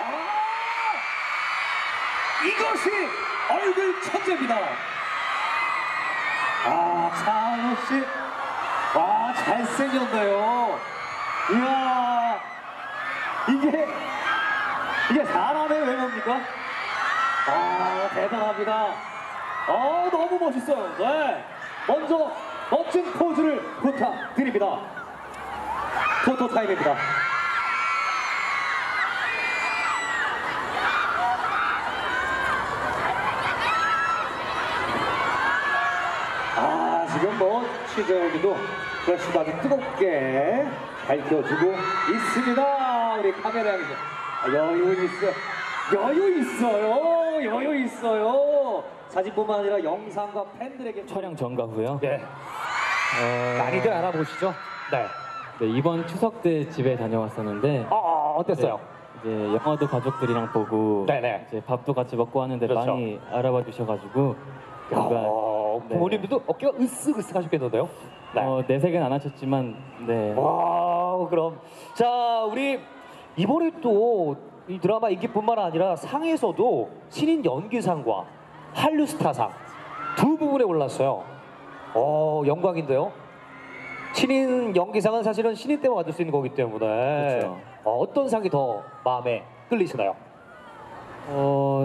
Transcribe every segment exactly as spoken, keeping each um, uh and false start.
이것이 얼굴 천재입니다. 아, 차은우 씨. 와, 잘생겼네요. 이야, 이게, 이게 사람의 외모입니까? 아, 대단합니다. 어, 너무 멋있어요. 네. 먼저 멋진 포즈를 부탁드립니다. 포토 타임입니다. 아, 지금 뭐 취재원들도 프레시하게 뜨겁게 밝혀주고 있습니다. 우리 카메라에서 아, 여유 있어요. 여유 있어요. 여유 있어요. 사진뿐만 아니라 영상과 팬들에게 촬영 전과 후요. 네. 어... 많이들 알아보시죠. 네. 네, 이번 추석 때 집에 다녀왔었는데 어, 어 어땠어요? 네, 이제 영화도 가족들이랑 보고 네네. 이제 밥도 같이 먹고 하는데 그렇죠. 많이 알아봐 주셔가지고 어, 네. 부모님들도 어깨가 으쓱으쓱 하셨겠는데요? 네. 어, 내색은 안 하셨지만 네. 와, 그럼 자, 우리 이번에 또 이 드라마 인기뿐만 아니라 상에서도 신인 연기상과 한류 스타상 두 부분에 올랐어요. 어, 영광인데요. 신인 연기상은 사실은 신인 때만 받을 수 있는 거기 때문에 그렇죠. 어, 어떤 상이 더 마음에 끌리시나요? 어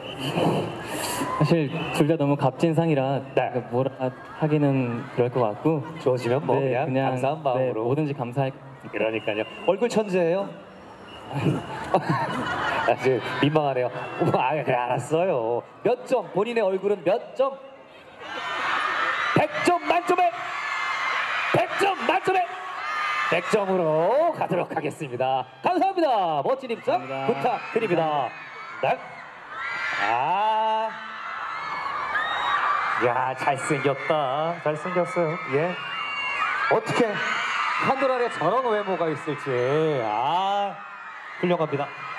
사실 둘 다 너무 값진 상이라 네. 뭐라 하기는 그럴 것 같고 주어지면 뭐 네, 그냥, 감사한 마음으로. 네, 뭐든지 감사할. 그러니까요. 얼굴 천재예요? 아주 민망하네요. 아, 그래, 알았어요. 몇 점? 본인의 얼굴은 몇 점? 백 점 만점에 백 점 만점에 백 점으로 가도록 하겠습니다. 감사합니다. 멋진 입장 감사합니다. 부탁드립니다. 네. 아, 야, 잘생겼다. 잘생겼어요. 예. 어떻게 한들 안에 저런 외모가 있을지. 아, 훌륭합니다.